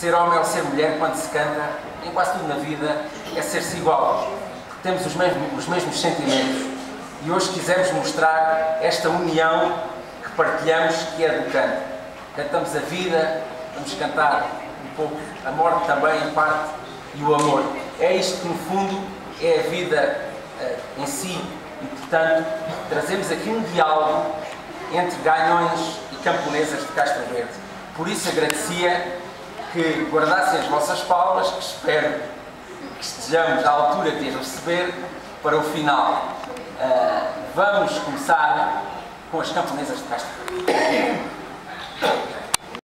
Ser homem ou ser mulher, quando se canta, em quase tudo na vida, é ser-se igual. Porque temos os mesmos sentimentos. E hoje quisemos mostrar esta união que partilhamos, que é do canto. Cantamos a vida, vamos cantar um pouco a morte também, em parte, e o amor. É isto que, no fundo, é a vida em si. E, portanto, trazemos aqui um diálogo entre ganhões e camponesas de Castro Verde. Por isso agradecia que guardassem as vossas palmas, que espero que estejamos à altura de as receber para o final. Vamos começar com as camponesas de Castro Verde.